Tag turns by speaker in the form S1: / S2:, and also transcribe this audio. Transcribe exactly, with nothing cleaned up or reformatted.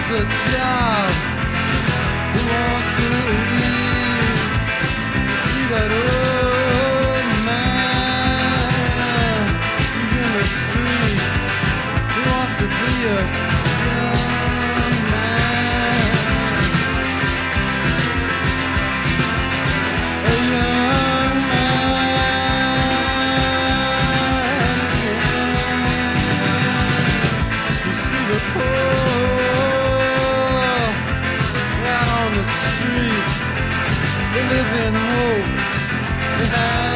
S1: wants a job, he wants to eat. You see that old man, he's in the street. He wants to be a young man, a young man. You see the poor out on the street, they live in hope. They have